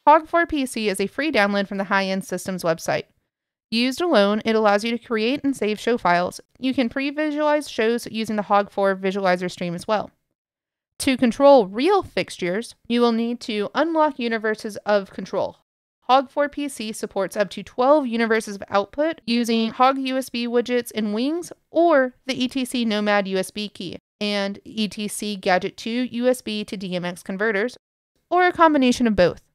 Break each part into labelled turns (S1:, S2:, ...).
S1: Hog4PC is a free download from the High-End Systems website. Used alone, it allows you to create and save show files. You can pre-visualize shows using the Hog4 visualizer stream as well. To control real fixtures, you will need to unlock universes of control. Hog4PC supports up to 12 universes of output using Hog USB widgets and wings or the ETCnomad USB key and ETC Gadget II USB to DMX converters, or a combination of both.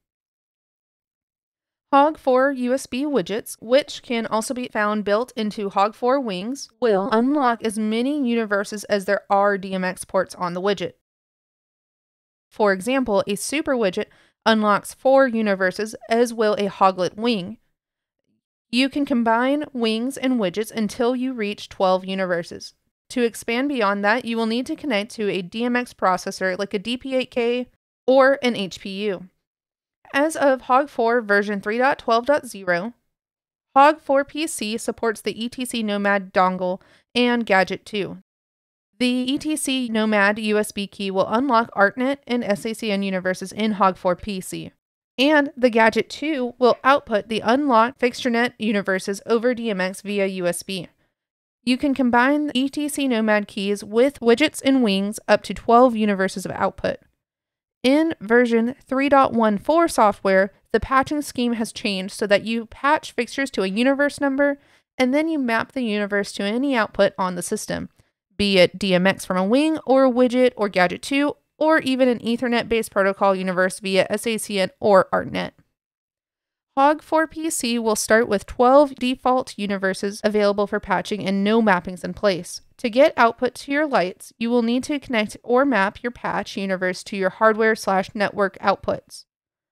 S1: Hog4 USB widgets, which can also be found built into Hog4 wings, will unlock as many universes as there are DMX ports on the widget. For example, a super widget unlocks 4 universes, as will a Hoglet wing. You can combine wings and widgets until you reach 12 universes. To expand beyond that, you will need to connect to a DMX processor like a DP8K or an HPU. As of Hog4 version 3.12.0, Hog4PC supports the ETCnomad dongle and Gadget II. The ETCnomad USB key will unlock ArtNet and SACN universes in Hog4PC, and the Gadget II will output the unlocked FixtureNet universes over DMX via USB. You can combine the ETCnomad keys with widgets and wings up to 12 universes of output. In version 3.14 software, the patching scheme has changed so that you patch fixtures to a universe number, and then you map the universe to any output on the system, be it DMX from a wing or a widget or Gadget 2, or even an Ethernet-based protocol universe via SACN or ArtNet. Hog4PC will start with 12 default universes available for patching and no mappings in place. To get output to your lights, you will need to connect or map your patch universe to your hardware/network outputs.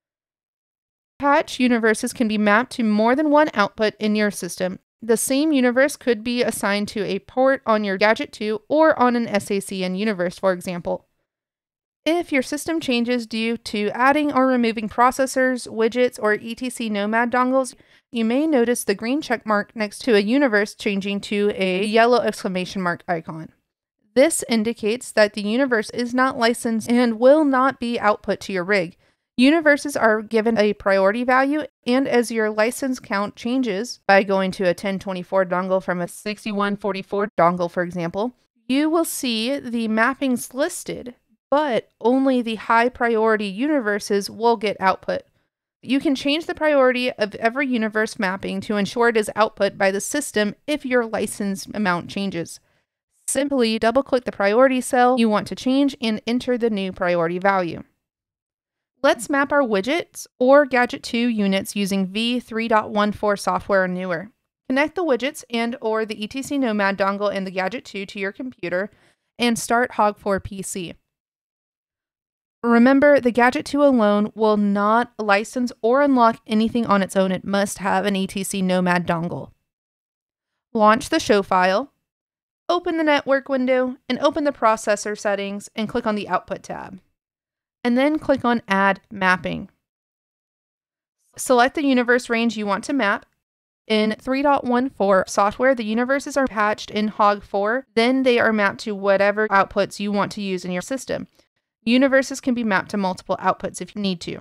S1: Patch universes can be mapped to more than one output in your system. The same universe could be assigned to a port on your Gadget 2 or on an SACN universe, for example. If your system changes due to adding or removing processors, widgets, or ETCnomad dongles, you may notice the green check mark next to a universe changing to a yellow exclamation mark icon. This indicates that the universe is not licensed and will not be output to your rig. Universes are given a priority value, and as your license count changes by going to a 1024 dongle from a 6144 dongle, for example, you will see the mappings listed, but only the high priority universes will get output. You can change the priority of every universe mapping to ensure it is output by the system if your license amount changes. Simply double-click the priority cell you want to change and enter the new priority value. Let's map our widgets or Gadget 2 units using v3.14 software or newer. Connect the widgets and or the ETCnomad dongle and the Gadget 2 to your computer and start Hog4PC. Remember, the Gadget 2 alone will not license or unlock anything on its own. It must have an ETCnomad dongle. Launch the show file, open the network window, and open the processor settings and click on the Output tab. And then click on Add Mapping. Select the universe range you want to map. In 3.14 software, the universes are patched in Hog4, then they are mapped to whatever outputs you want to use in your system. Universes can be mapped to multiple outputs if you need to.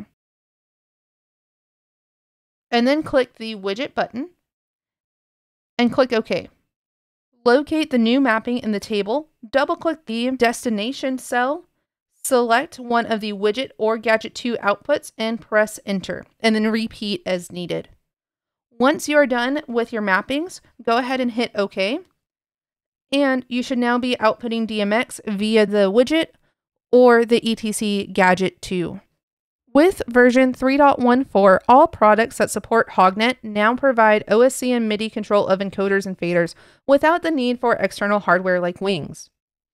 S1: And then click the Widget button and click OK. Locate the new mapping in the table, double-click the destination cell, select one of the widget or Gadget 2 outputs and press Enter, and then repeat as needed. Once you are done with your mappings, go ahead and hit OK, and you should now be outputting DMX via the widget or the ETC Gadget II. With version 3.14, all products that support HogNet now provide OSC and MIDI control of encoders and faders without the need for external hardware like wings.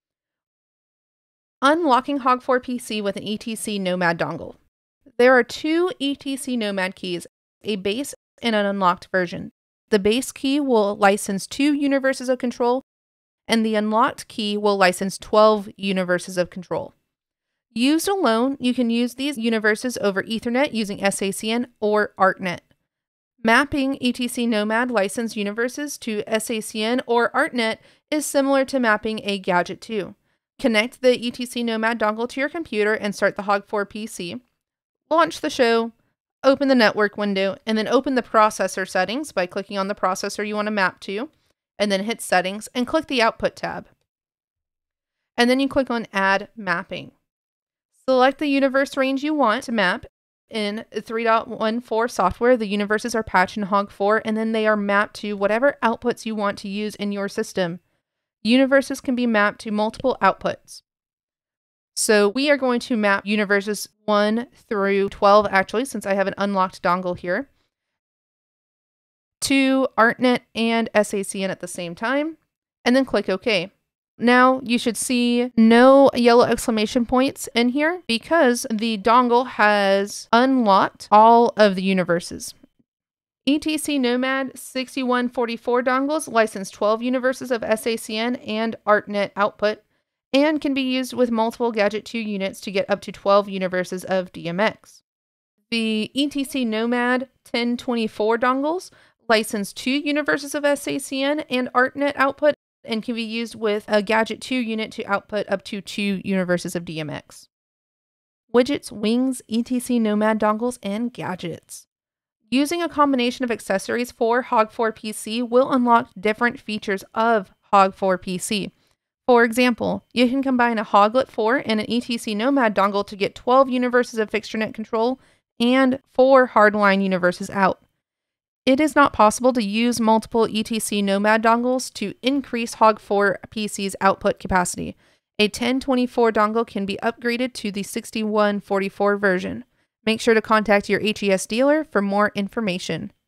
S1: Unlocking Hog4PC with an ETCnomad dongle. There are 2 ETCnomad keys, a base and an unlocked version. The base key will license 2 universes of control, and the unlocked key will license 12 universes of control. Used alone, you can use these universes over Ethernet using SACN or ArtNet. Mapping ETCnomad licensed universes to SACN or ArtNet is similar to mapping a Gadget II. Connect the ETCnomad dongle to your computer and start the Hog4PC. Launch the show, open the network window, and then open the processor settings by clicking on the processor you want to map to, and then hit Settings and click the Output tab. And then you click on Add Mapping. Select the universe range you want to map. In 3.14 software, the universes are patched in Hog 4, and then they are mapped to whatever outputs you want to use in your system. Universes can be mapped to multiple outputs. So we are going to map universes 1 through 12, actually, since I have an unlocked dongle here, to ArtNet and SACN at the same time, and then click OK. Now you should see no yellow exclamation points in here because the dongle has unlocked all of the universes. ETCnomad 6144 dongles license 12 universes of SACN and ArtNet output and can be used with multiple Gadget 2 units to get up to 12 universes of DMX. The ETCnomad 1024 dongles license 2 universes of SACN and ArtNet output and can be used with a Gadget 2 unit to output up to 2 universes of DMX. Widgets, wings, ETCnomad dongles, and gadgets. Using a combination of accessories for Hog 4 PC will unlock different features of Hog 4 PC. For example, you can combine a Hoglet 4 and an ETCnomad dongle to get 12 universes of fixturenet control and 4 hardline universes out. It is not possible to use multiple ETCnomad dongles to increase Hog 4 PC's output capacity. A 1024 dongle can be upgraded to the 6144 version. Make sure to contact your HES dealer for more information.